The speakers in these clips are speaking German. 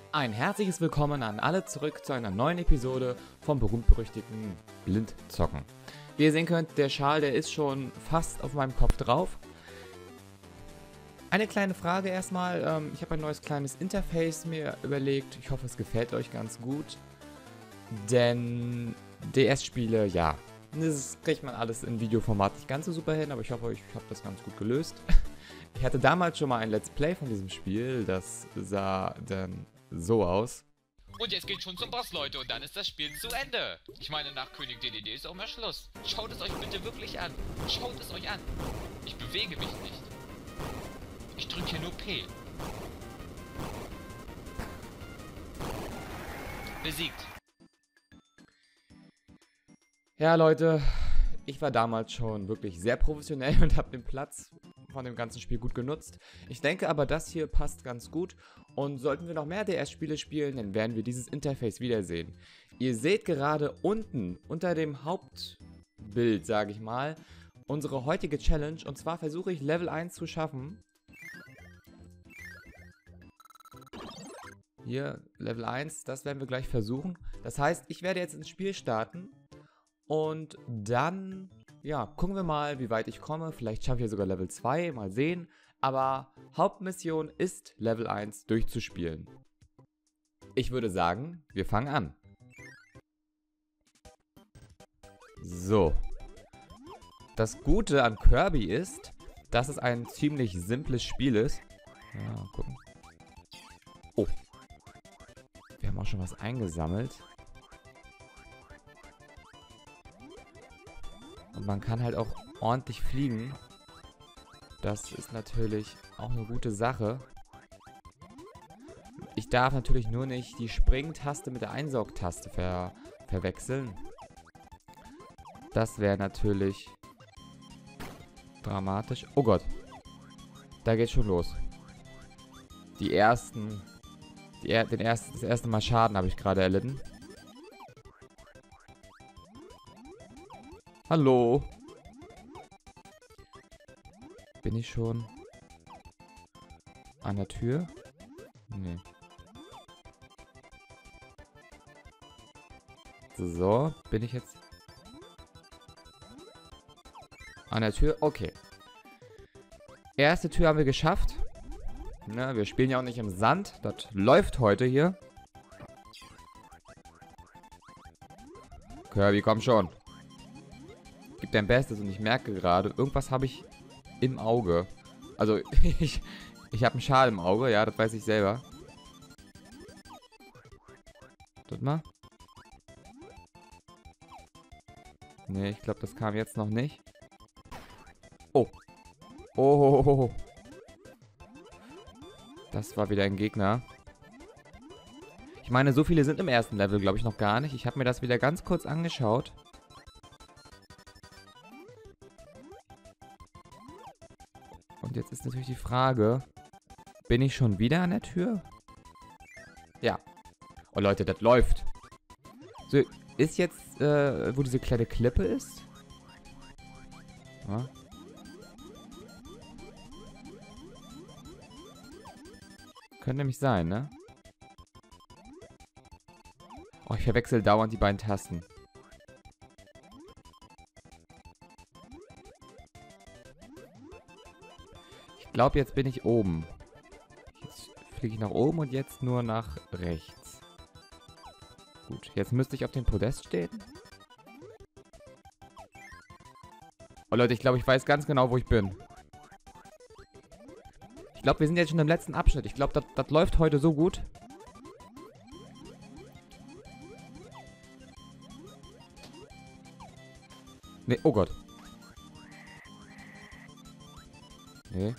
Ein herzliches Willkommen an alle zurück zu einer neuen Episode vom berühmt-berüchtigten Blindzocken. Wie ihr sehen könnt, der Schal, der ist schon fast auf meinem Kopf drauf. Eine kleine Frage erstmal. Ich habe ein neues kleines Interface mir überlegt. Ich hoffe, es gefällt euch ganz gut. Denn DS-Spiele, ja, das kriegt man alles in Videoformat nicht ganz so super hin, aber ich hoffe, ich habe das ganz gut gelöst. Ich hatte damals schon mal ein Let's Play von diesem Spiel. Das sah dann so aus. Und jetzt geht's schon zum Boss, Leute, und dann ist das Spiel zu Ende. Ich meine, nach König DDD ist auch mal Schluss. Schaut es euch bitte wirklich an. Schaut es euch an. Ich bewege mich nicht. Ich drücke hier nur P. Besiegt. Ja, Leute, ich war damals schon wirklich sehr professionell und habe den Platz von dem ganzen Spiel gut genutzt. Ich denke aber, das hier passt ganz gut. Und sollten wir noch mehr DS-Spiele spielen, dann werden wir dieses Interface wiedersehen. Ihr seht gerade unten, unter dem Hauptbild, sage ich mal, unsere heutige Challenge. Und zwar versuche ich Level 1 zu schaffen. Hier, Level 1, das werden wir gleich versuchen. Das heißt, ich werde jetzt ins Spiel starten. Und dann, ja, gucken wir mal, wie weit ich komme. Vielleicht schaffe ich ja sogar Level 2, mal sehen. Aber Hauptmission ist, Level 1 durchzuspielen. Ich würde sagen, wir fangen an. So. Das Gute an Kirby ist, dass es ein ziemlich simples Spiel ist. Ja, mal gucken. Oh. Wir haben auch schon was eingesammelt. Und man kann halt auch ordentlich fliegen. Das ist natürlich auch eine gute Sache. Ich darf natürlich nur nicht die Springtaste mit der Einsaugtaste verwechseln. Das wäre natürlich dramatisch. Oh Gott. Da geht's schon los. Das erste Mal Schaden habe ich gerade erlitten. Hallo. Bin ich schon an der Tür? Nee. So, bin ich jetzt an der Tür? Okay. Erste Tür haben wir geschafft. Ne, wir spielen ja auch nicht im Sand. Das läuft heute hier. Kirby, komm schon. Gib dein Bestes und ich merke gerade, irgendwas habe ich im Auge. Also, ich habe einen Schal im Auge, ja, das weiß ich selber. Tut mal. Nee, ich glaube, das kam jetzt noch nicht. Oh. Oh. Das war wieder ein Gegner. Ich meine, so viele sind im ersten Level, glaube ich, noch gar nicht. Ich habe mir das wieder ganz kurz angeschaut. Und jetzt ist natürlich die Frage, bin ich schon wieder an der Tür? Ja. Oh Leute, das läuft. So, ist jetzt, wo diese kleine Klippe ist? Ja. Könnte nämlich sein, ne? Oh, ich verwechsel dauernd die beiden Tasten. Ich glaube, jetzt bin ich oben. Jetzt fliege ich nach oben und jetzt nur nach rechts. Gut, jetzt müsste ich auf dem Podest stehen. Oh Leute, ich glaube, ich weiß ganz genau, wo ich bin. Ich glaube, wir sind jetzt schon im letzten Abschnitt. Ich glaube, das läuft heute so gut. Nee, oh Gott. Nee.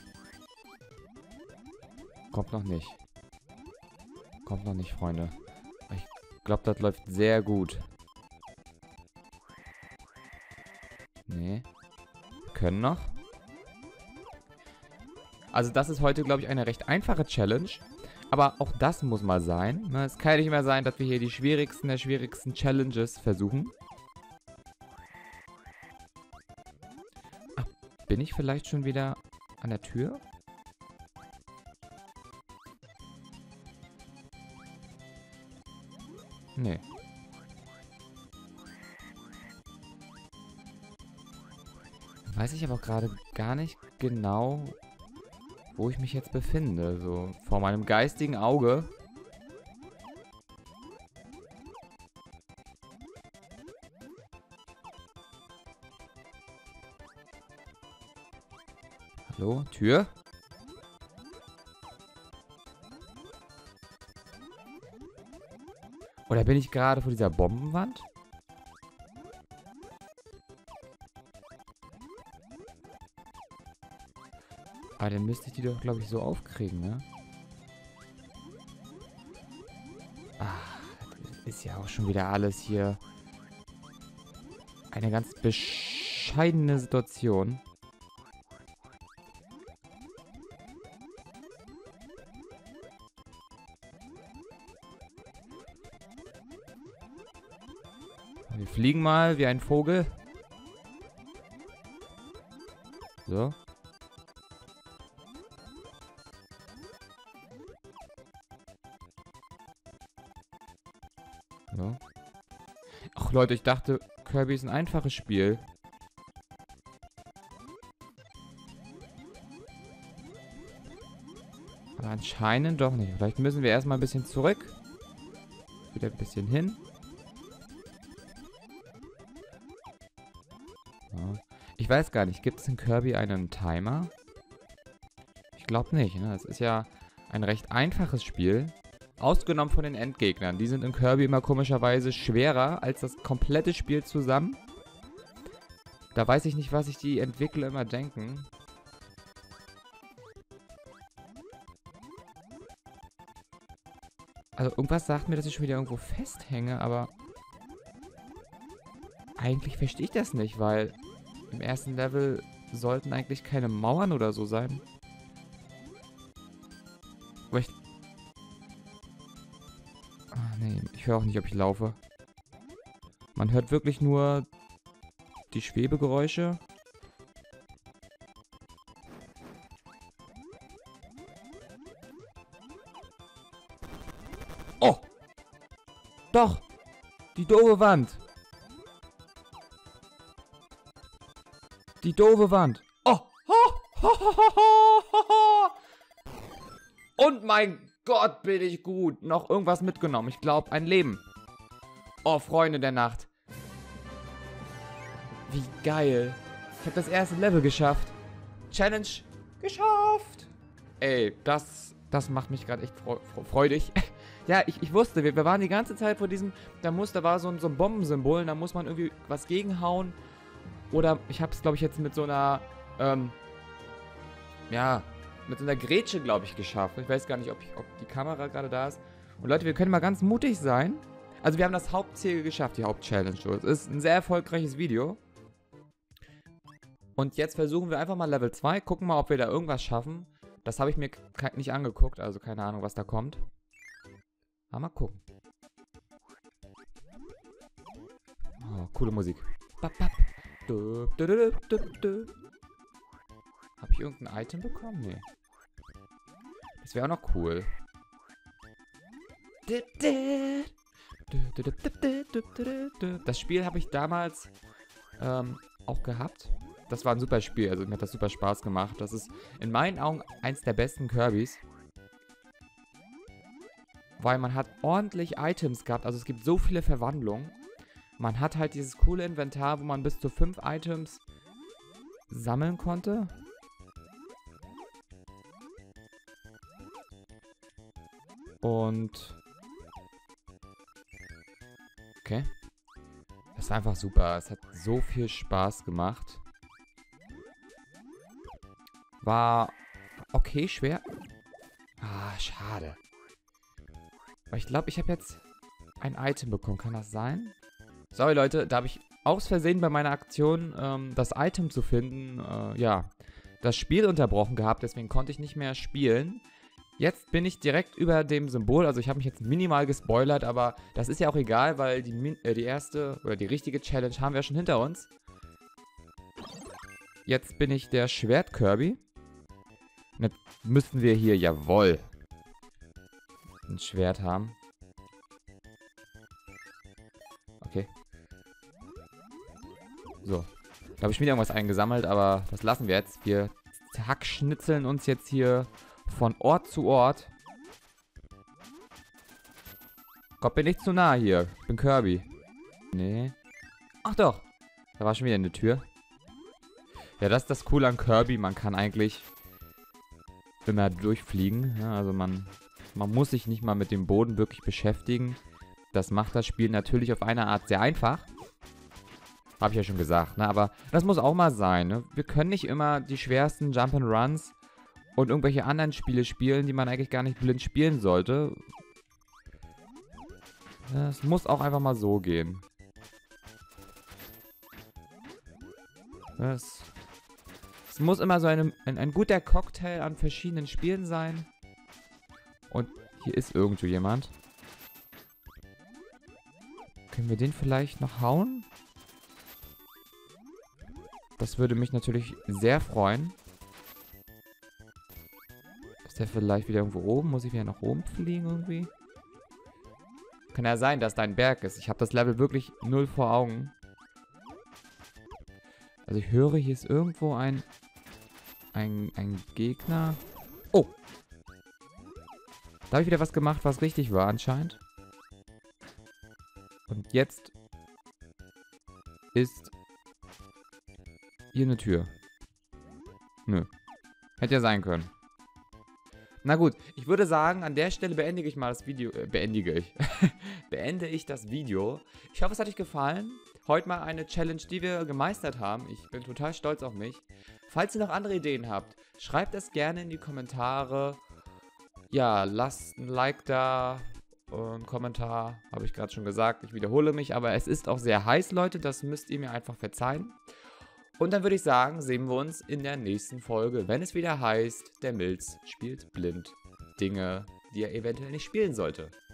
Kommt noch nicht. Kommt noch nicht, Freunde. Ich glaube, das läuft sehr gut. Nee. Wir können noch. Also das ist heute, glaube ich, eine recht einfache Challenge. Aber auch das muss mal sein. Ne? Es kann ja nicht mehr sein, dass wir hier die schwierigsten der schwierigsten Challenges versuchen. Ach, bin ich vielleicht schon wieder an der Tür? Nee. Weiß ich aber auch gerade gar nicht genau, wo ich mich jetzt befinde. So vor meinem geistigen Auge. Hallo? Tür? Oder bin ich gerade vor dieser Bombenwand? Aber dann müsste ich die doch, glaube ich, so aufkriegen, ne? Ach, das ist ja auch schon wieder alles hier eine ganz bescheidene Situation. Wir fliegen mal wie ein Vogel. So. So. Ach Leute, ich dachte, Kirby ist ein einfaches Spiel. Aber anscheinend doch nicht. Vielleicht müssen wir erstmal ein bisschen zurück. Wieder ein bisschen hin. Ja. Ich weiß gar nicht, gibt es in Kirby einen Timer? Ich glaube nicht, ne? Es ist ja ein recht einfaches Spiel. Ausgenommen von den Endgegnern. Die sind in Kirby immer komischerweise schwerer als das komplette Spiel zusammen. Da weiß ich nicht, was sich die Entwickler immer denken. Also irgendwas sagt mir, dass ich schon wieder irgendwo festhänge, aber eigentlich verstehe ich das nicht, weil im ersten Level sollten eigentlich keine Mauern oder so sein. Aber ich... Ah, nee, ich höre auch nicht, ob ich laufe. Man hört wirklich nur die Schwebegeräusche. Oh! Doch! Die doofe Wand! Die doofe Wand! Oh! Und mein Gott, bin ich gut! Noch irgendwas mitgenommen. Ich glaube, ein Leben. Oh, Freunde der Nacht. Wie geil. Ich habe das erste Level geschafft. Challenge geschafft. Ey, das macht mich gerade echt freudig. Ja, ich wusste, wir waren die ganze Zeit vor diesem, da war so ein Bombensymbol und da muss man irgendwie was gegenhauen. Oder ich habe es, glaube ich, jetzt mit so einer, ja, mit so einer Grätsche, glaube ich, geschafft. Ich weiß gar nicht, ob die Kamera gerade da ist. Und Leute, wir können mal ganz mutig sein. Also wir haben das Hauptziel geschafft, die Hauptchallenge. Es ist ein sehr erfolgreiches Video. Und jetzt versuchen wir einfach mal Level 2. Gucken mal, ob wir da irgendwas schaffen. Das habe ich mir nicht angeguckt. Also keine Ahnung, was da kommt. Aber mal gucken. Oh, coole Musik. Bap, bap. Habe ich irgendein Item bekommen? Nee. Das wäre auch noch cool. Das Spiel habe ich damals auch gehabt. Das war ein super Spiel, also mir hat das super Spaß gemacht. Das ist in meinen Augen eins der besten Kirbys. Weil man hat ordentlich Items gehabt, also es gibt so viele Verwandlungen. Man hat halt dieses coole Inventar, wo man bis zu 5 Items sammeln konnte. Und... Okay. Das war einfach super. Es hat so viel Spaß gemacht. War okay schwer. Ah, schade. Aber ich glaube, ich habe jetzt ein Item bekommen. Kann das sein? Sorry, Leute. Da habe ich aus Versehen bei meiner Aktion das Item zu finden, ja, das Spiel unterbrochen gehabt. Deswegen konnte ich nicht mehr spielen. Jetzt bin ich direkt über dem Symbol. Also ich habe mich jetzt minimal gespoilert, aber das ist ja auch egal, weil die erste oder die richtige Challenge haben wir schon hinter uns. Jetzt bin ich der Schwert-Kirby. Und jetzt müssten wir hier, jawohl, ein Schwert haben. Okay. So. Da habe ich mir irgendwas eingesammelt, aber das lassen wir jetzt. Wir hackschnitzeln uns jetzt hier von Ort zu Ort. Kommt mir nicht zu nah hier. Ich bin Kirby. Nee. Ach doch. Da war schon wieder eine Tür. Ja, das ist das Coole an Kirby. Man kann eigentlich immer durchfliegen. Ja, also man muss sich nicht mal mit dem Boden wirklich beschäftigen. Das macht das Spiel natürlich auf eine Art sehr einfach. Habe ich ja schon gesagt, ne? Aber das muss auch mal sein, ne? Wir können nicht immer die schwersten Jump'n'Runs und irgendwelche anderen Spiele spielen, die man eigentlich gar nicht blind spielen sollte. Es muss auch einfach mal so gehen. Es muss immer so ein guter Cocktail an verschiedenen Spielen sein. Und hier ist irgendwo jemand. Können wir den vielleicht noch hauen? Das würde mich natürlich sehr freuen. Ist der vielleicht wieder irgendwo oben? Muss ich wieder nach oben fliegen irgendwie? Kann ja sein, dass da ein Berg ist. Ich habe das Level wirklich null vor Augen. Also ich höre, hier ist irgendwo ein Gegner. Oh! Da habe ich wieder was gemacht, was richtig war anscheinend. Und jetzt ist hier eine Tür. Nö. Hätte ja sein können. Na gut, ich würde sagen, an der Stelle beende ich mal das Video. Beende ich das Video. Ich hoffe, es hat euch gefallen. Heute mal eine Challenge, die wir gemeistert haben. Ich bin total stolz auf mich. Falls ihr noch andere Ideen habt, schreibt das gerne in die Kommentare. Ja, lasst ein Like da. Ein Kommentar, habe ich gerade schon gesagt. Ich wiederhole mich, aber es ist auch sehr heiß, Leute. Das müsst ihr mir einfach verzeihen. Und dann würde ich sagen, sehen wir uns in der nächsten Folge, wenn es wieder heißt, der Milz spielt blind. Dinge, die er eventuell nicht spielen sollte.